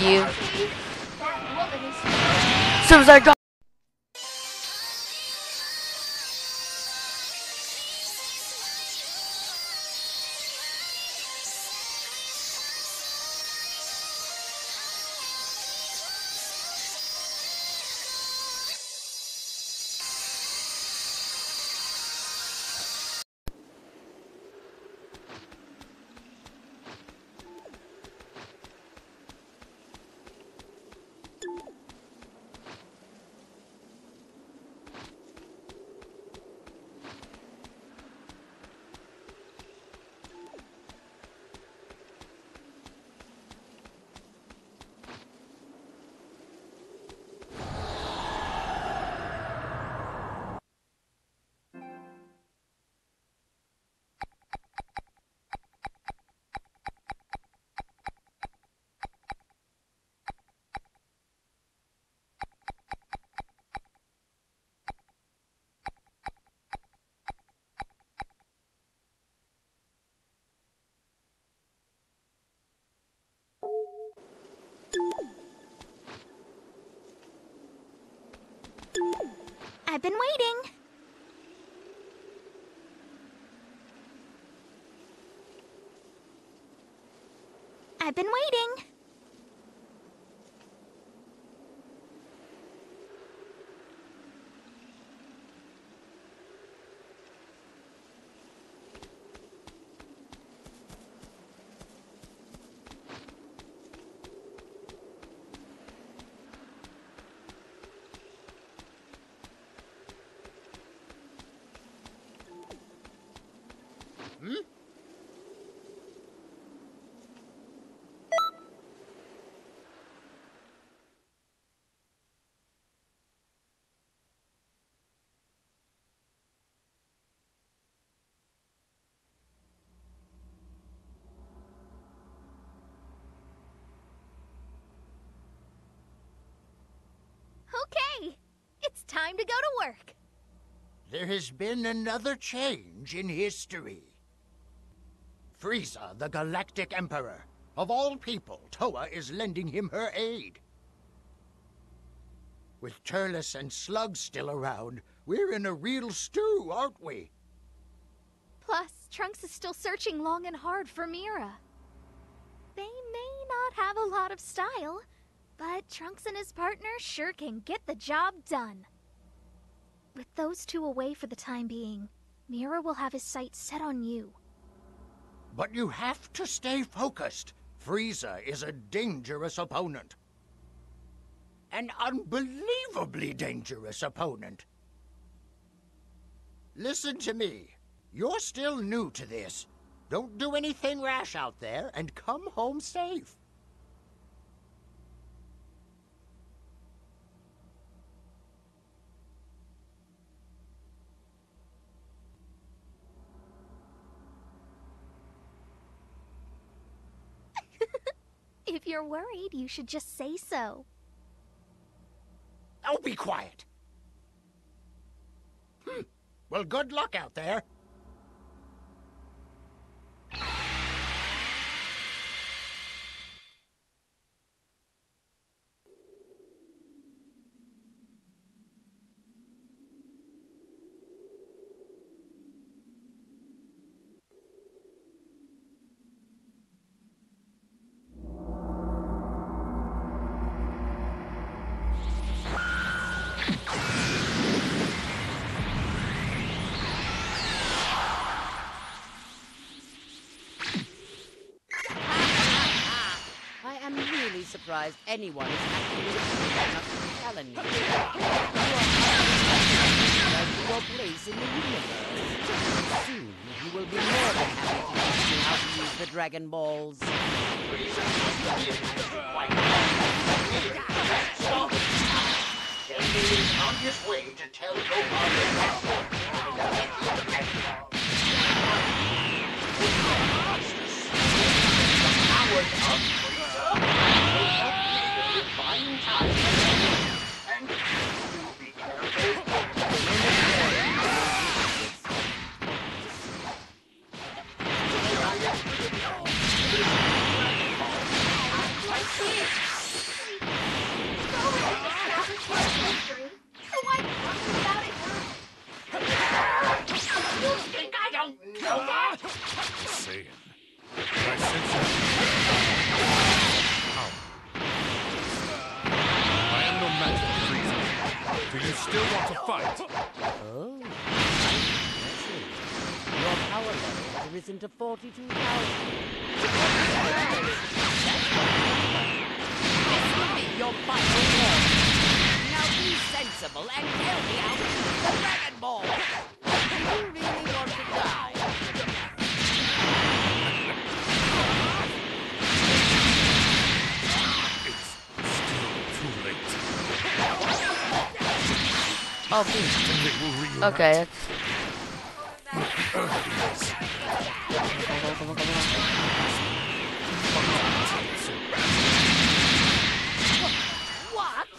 you. As soon as I got I've been waiting. I've been waiting. Okay, it's time to go to work. There has been another change in history. Frieza, the Galactic Emperor. Of all people, Toa is lending him her aid. With Turles and Slug still around, we're in a real stew, aren't we? Plus, Trunks is still searching long and hard for Mira. They may not have a lot of style, but Trunks and his partner sure can get the job done. With those two away for the time being, Mira will have his sights set on you. But you have to stay focused. Frieza is a dangerous opponent. An unbelievably dangerous opponent. Listen to me. You're still new to this. Don't do anything rash out there, and come home safe. If you're worried, you should just say so. Oh, be quiet. Well, good luck out there. Surprised anyone is actually enough to challenge you. You are your place in the universe. Soon you will be more than happy to teach you how to use the Dragon Balls. He is on his way to tell Gohan still want to fight? Oh, I see. Your power level has risen to 42,000. This will be your final word. Now be sensible and tell me out the Dragon Ball. Do you really want to die? It's still too late. Oh, please. Then they will reunite. Okay. Yes. Come on. What?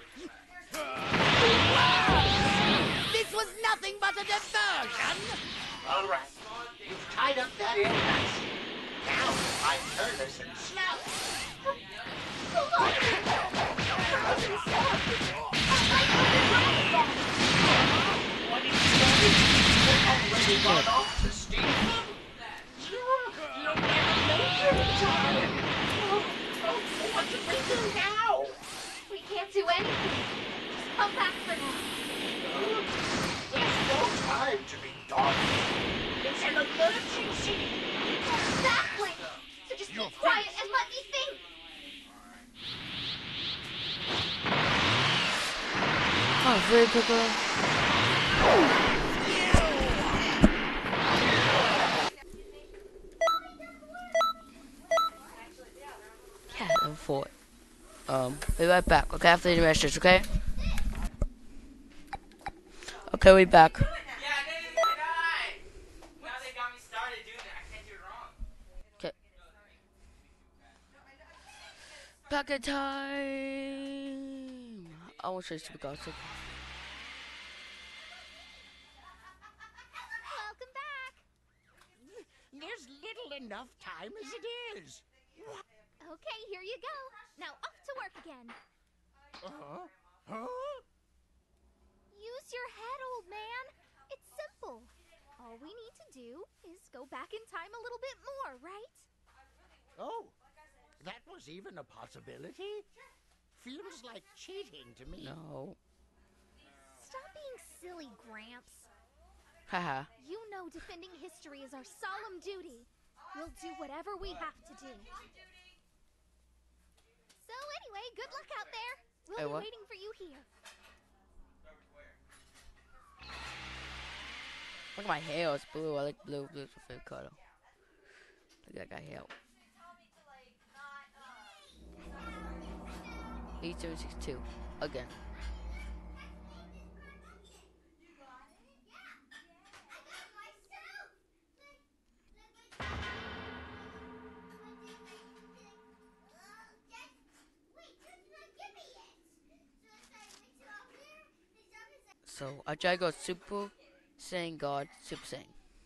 This was nothing but a diversion. All right. You've tied up that end nicely. Now, I'm Turles and Snout. What is They've already gone off to steal them? No better time. What do we do now? We can't do anything. Come back for now. There's no time to be daunted. It's an emergency. Exactly. So just be quiet and let me think. Oh, very quickly. Cat and Fort. Be right back. Okay, after the message. Okay. Okay, we back. Yeah, they died. Now they got me started doing it. I can't do it wrong. Okay. Back in time. I want to show you some gossip. Welcome back. There's little enough time as it is. Okay, here you go. Now off to work again. Huh? Use your head, old man. It's simple. All we need to do is go back in time a little bit more, right? Oh, that was even a possibility? Feels like cheating to me. No. Stop being silly, Gramps. Haha. You know defending history is our solemn duty. We'll do whatever we have to do. So anyway, good luck out there. We'll Hey, be what? waiting for you here. Look at my hair. It's blue. I like blue. Blue's my favorite color. Look at that guy hair. E762. Again. So I try to go Super Saiyan God, Super Saiyan.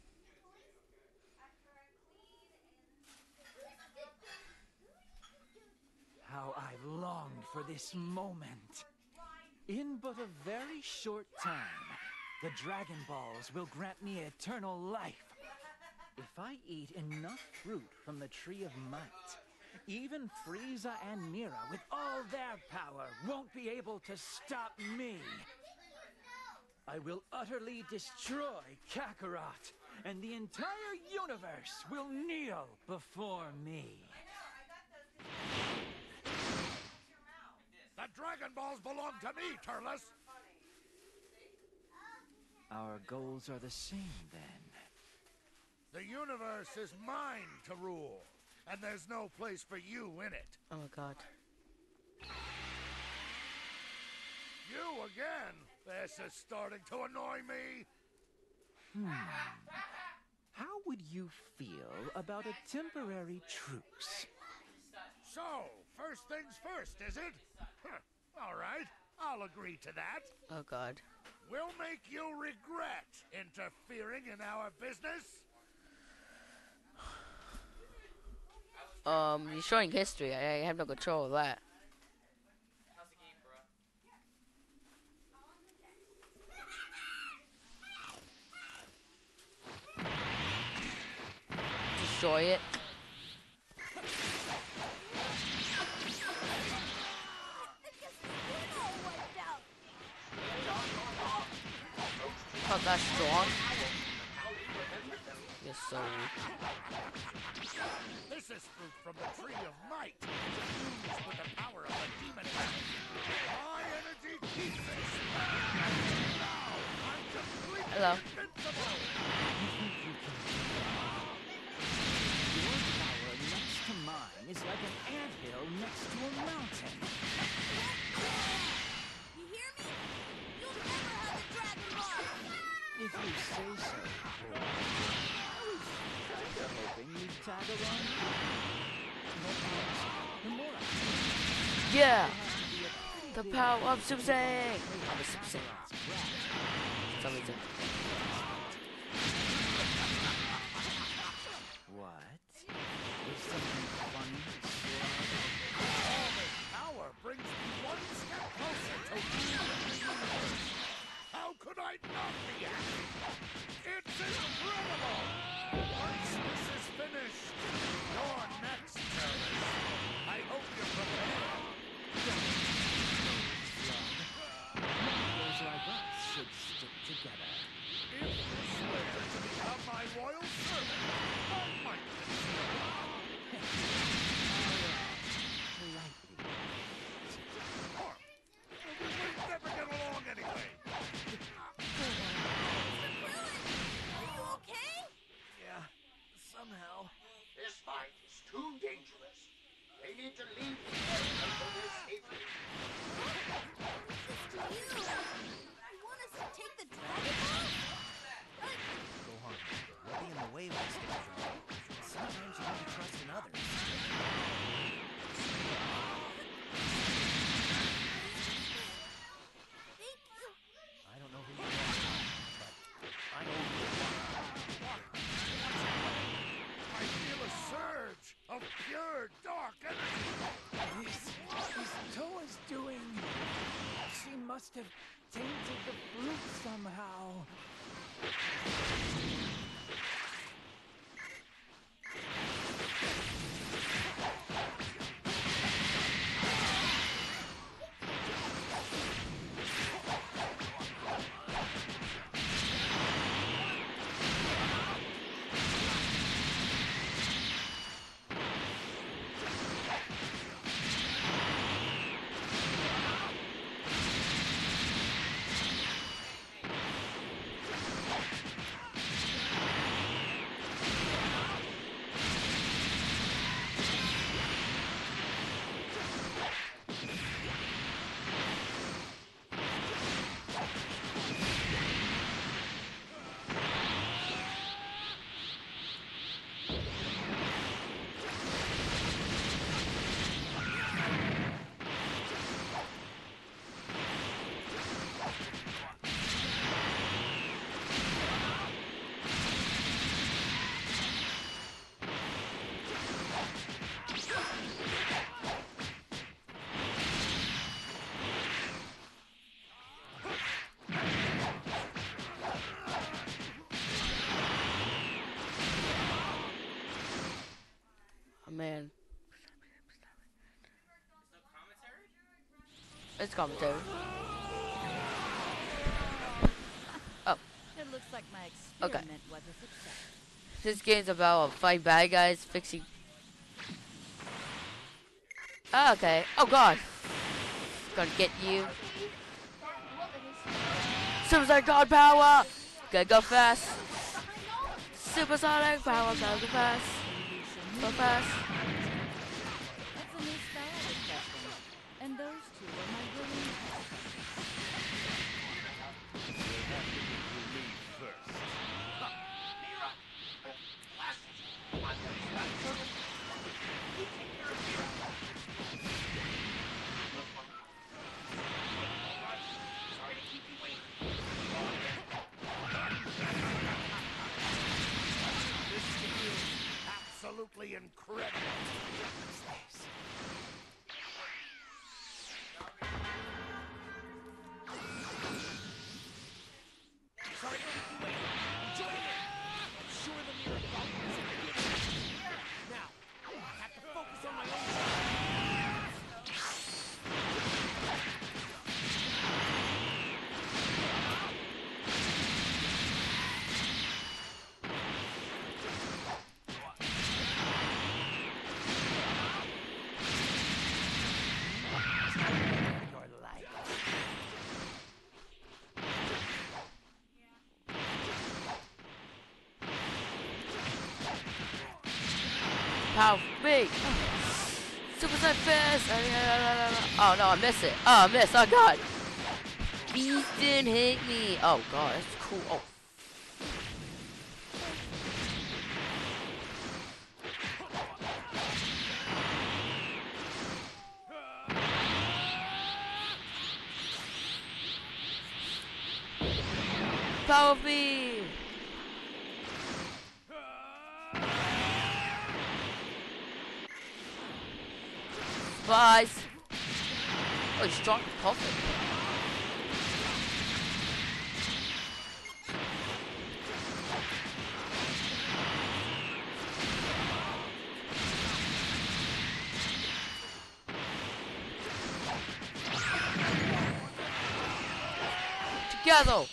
How I've longed for this moment. In but a very short time, the Dragon Balls will grant me eternal life. If I eat enough fruit from the Tree of Might, even Frieza and Mira, with all their power, won't be able to stop me. I will utterly destroy Kakarot, and the entire universe will kneel before me. The Dragon Balls belong to me, Turles. Our goals are the same, then. The universe is mine to rule, and there's no place for you in it. Oh my god. You again? This is starting to annoy me. How would you feel about a temporary truce? So, first things first, is it? Huh. All right, I'll agree to that. Oh god. We'll make you regret interfering in our business. You're showing history. I have no control of that. How's the game, bro? Destroy it. not that strong. You're so weak. This is fruit from the tree of might, infused with the power of the demon dragon. My energy keeps this. Now I'm completely Hello. invincible. Your power next to mine is like an anthill next to a mountain. You hear me? You'll never have the Dragon Ball! If you say so, boy. I was kinda hoping you'd tag along. But honestly, the more I think, Yeah. it'll have to be a pretty The big power of Super thing Saiyan. to I'm a Super Saiyan. grasp. Some reason. What? There's something funny, slide? All this power brings me one step closer to ruling the universe. How could I not be happy? It's incredible! Once this is finished, you're next, terrorist. I hope you're prepared. Those like us should stick together. If you swear to become my royal servant, I might consider it. Politely. Or, we might never get along anyway. Are you okay? Yeah, somehow. This fight is too dangerous. They need to leave here until they're safely. This to you. You want us to take the Dragon Ball? Go on. We'll be in the way when we stick together. Sometimes you need to trust in others. Thank you. I don't know who you are, but I know who you are. I feel a surge of pure dark energy. This is Toa's doing. She must have tainted the fruit somehow. Oh, man. Is It's commentary. It looks like my Okay. experiment was a success. This game's about fighting bad guys, fixing. Ah, okay. Oh god. Gonna get you. Supersonic God power! Gotta go fast. Supersonic power, gotta go fast. Go fast. It's a new style we're testing. And those two are my willing Absolutely incredible. Power B. Super Saiyan Fist. Oh no, I missed it. Oh, I missed. Oh god. Beast didn't hit me. Oh god, that's cool. Oh. Power beam! Spies! Oh, he's strong. Perfect. Together!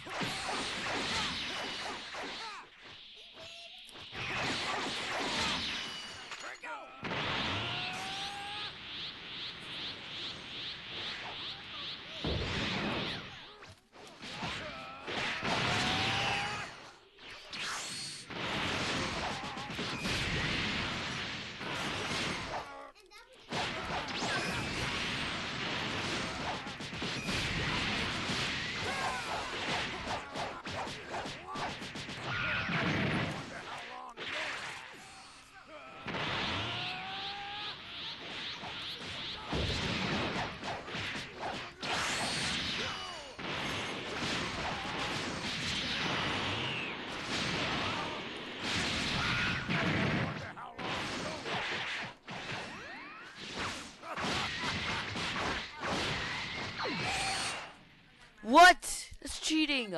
What? That's cheating.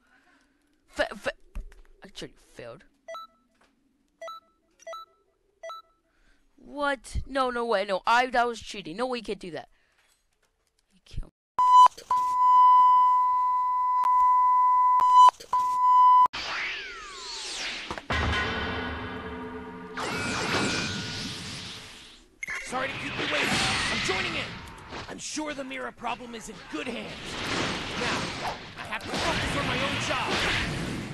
Actually failed. What? No, no way. No, that was cheating. No way you can't do that. You kill. Sorry to keep you waiting. I'm joining in. I'm sure the mirror problem is in good hands. Now, I have to focus on my own job.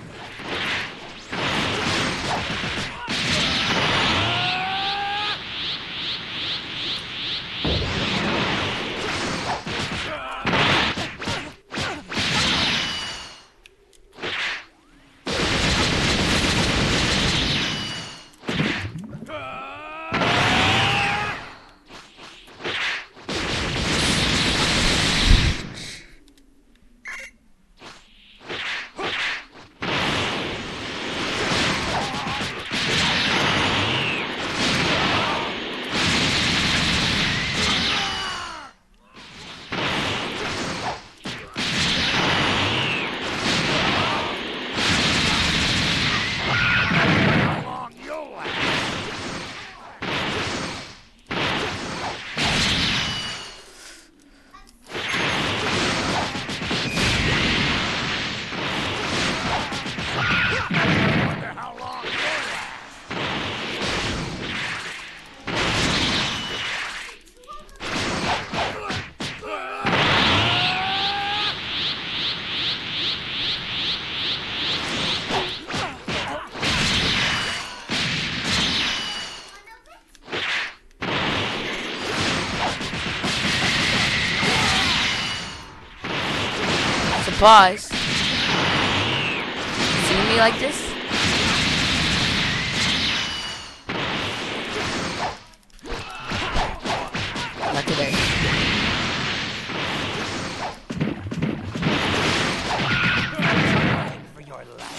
Surprise. See me like this? Not today. For your life.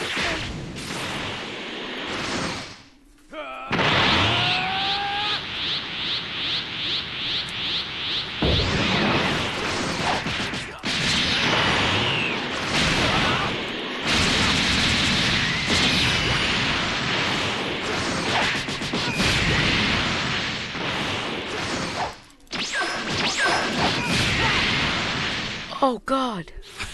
Oh God.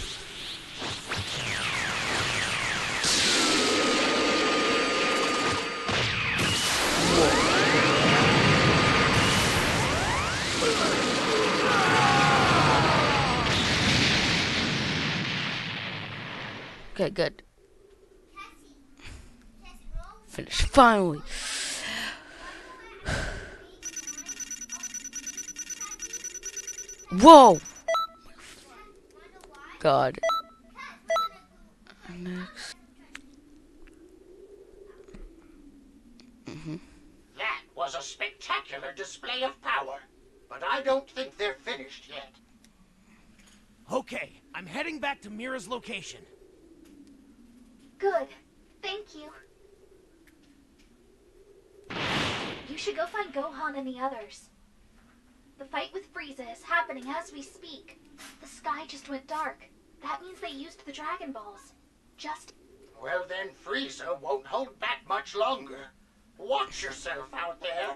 Okay, good. Finish finally. Whoa! God. Next. That was a spectacular display of power, but I don't think they're finished yet. Okay, I'm heading back to Mira's location. Good. Thank you. You should go find Gohan and the others. The fight with Frieza is happening as we speak. The sky just went dark. That means they used the Dragon Balls. Just... Well then, Frieza won't hold back much longer. Watch yourself out there.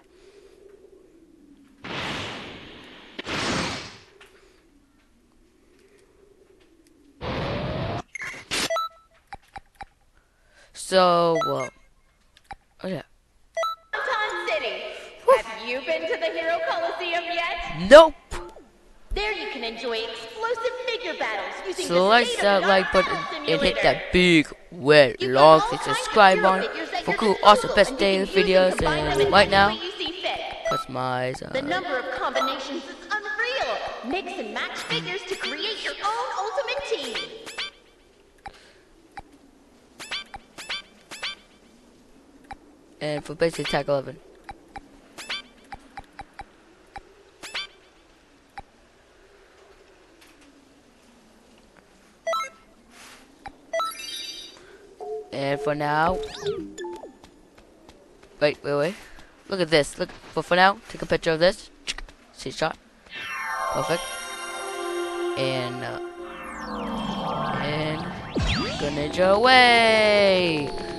So, oh yeah. Tom City. Have you been to the Hero Coliseum yet? Nope. There you can enjoy explosive figure battles using Slice the that like button and hit that big red long subscribe button for cool, awesome, best daily videos. And right now, customize. The number of combinations is unreal. Mix and match figures to create your own ultimate team. And for basic attack 11. And for now, wait. Look at this. Look for now. Take a picture of this. See shot. Perfect. And go ninja away.